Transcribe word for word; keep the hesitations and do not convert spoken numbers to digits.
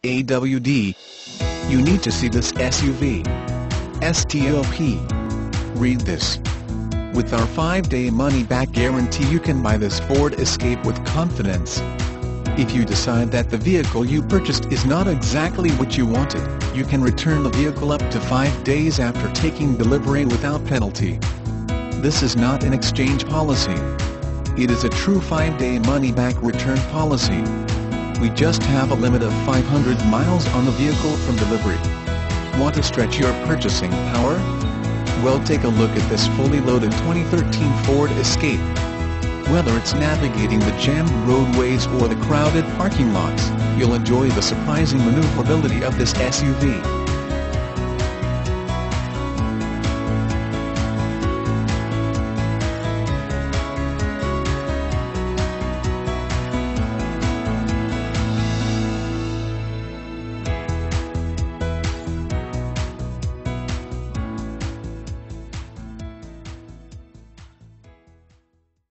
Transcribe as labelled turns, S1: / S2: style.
S1: A W D. You need to see this S U V. Stop. Read this. With our five day money-back guarantee, you can buy this Ford Escape with confidence. If you decide that the vehicle you purchased is not exactly what you wanted, you can return the vehicle up to five days after taking delivery without penalty. This is not an exchange policy. It is a true five day money-back return policy. We just have a limit of five hundred miles on the vehicle from delivery. Want to stretch your purchasing power? Well, take a look at this fully loaded twenty thirteen Ford Escape. Whether it's navigating the jammed roadways or the crowded parking lots, you'll enjoy the surprising maneuverability of this S U V.